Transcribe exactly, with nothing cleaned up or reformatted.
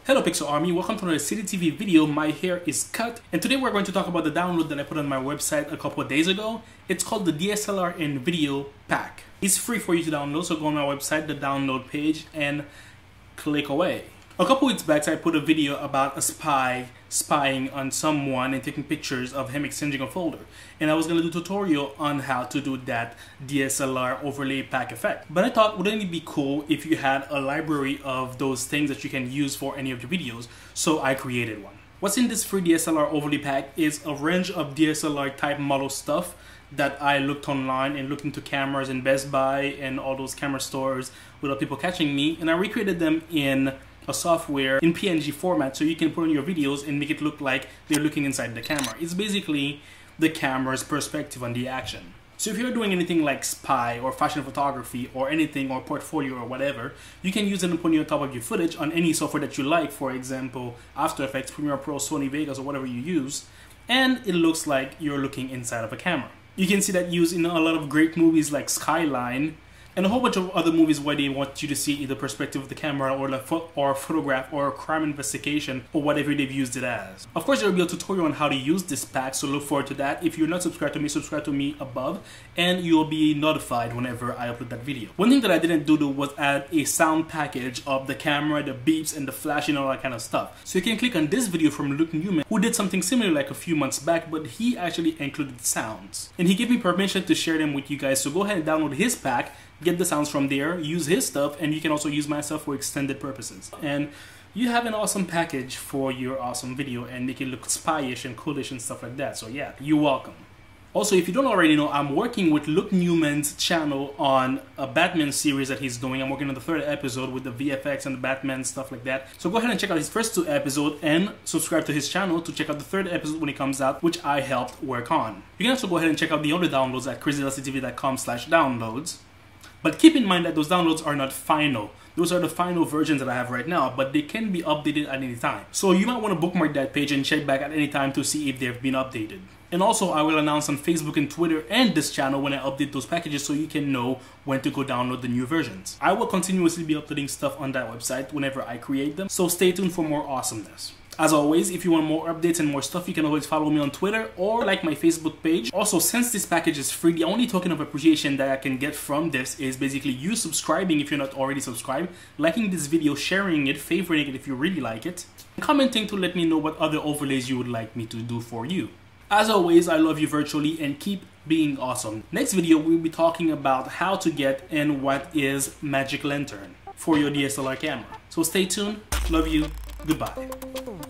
Hello Pixel Army, welcome to another City T V video. My hair is cut, and today we're going to talk about the download that I put on my website a couple of days ago. It's called the D S L R and Video Pack. It's free for you to download, so go on my website, the download page, and click away. A couple weeks back, I put a video about a spy spying on someone and taking pictures of him exchanging a folder. And I was going to do a tutorial on how to do that D S L R overlay pack effect. But I thought, wouldn't it be cool if you had a library of those things that you can use for any of your videos? So I created one. What's in this free D S L R overlay pack is a range of D S L R type model stuff that I looked online and looked into cameras in Best Buy and all those camera stores without people catching me. And I recreated them in a software in P N G format so you can put on your videos and make it look like they're looking inside the camera. It's basically the camera's perspective on the action. So if you're doing anything like spy or fashion photography or anything, or portfolio or whatever, you can use it and put it on top of your footage on any software that you like, for example After Effects, Premiere Pro, Sony Vega, or whatever you use, and it looks like you're looking inside of a camera. You can see that used in a lot of great movies like Skyline and a whole bunch of other movies where they want you to see the perspective of the camera or the pho or photograph or crime investigation or whatever they've used it as. Of course, there will be a tutorial on how to use this pack, so look forward to that. If you're not subscribed to me, subscribe to me above and you'll be notified whenever I upload that video. One thing that I didn't do though was add a sound package of the camera, the beeps, and the flash and all that kind of stuff. So you can click on this video from Luke Newman, who did something similar like a few months back, but he actually included sounds. And he gave me permission to share them with you guys, so go ahead and download his pack, get the sounds from there, use his stuff, and you can also use my stuff for extended purposes. And you have an awesome package for your awesome video and make it look spyish and coolish and stuff like that. So yeah, you're welcome. Also, if you don't already know, I'm working with Luke Newman's channel on a Batman series that he's doing. I'm working on the third episode with the V F X and the Batman stuff like that. So go ahead and check out his first two episodes and subscribe to his channel to check out the third episode when it comes out, which I helped work on. You can also go ahead and check out the other downloads at crazy delcy t v dot com slash downloads. But keep in mind that those downloads are not final. Those are the final versions that I have right now, but they can be updated at any time. So you might want to bookmark that page and check back at any time to see if they've been updated. And also, I will announce on Facebook and Twitter and this channel when I update those packages so you can know when to go download the new versions. I will continuously be uploading stuff on that website whenever I create them, so stay tuned for more awesomeness. As always, if you want more updates and more stuff, you can always follow me on Twitter or like my Facebook page. Also, since this package is free, the only token of appreciation that I can get from this is basically you subscribing if you're not already subscribed, liking this video, sharing it, favoriting it if you really like it, and commenting to let me know what other overlays you would like me to do for you. As always, I love you virtually and keep being awesome. Next video, we'll be talking about how to get and what is Magic Lantern for your D S L R camera. So stay tuned, love you, goodbye.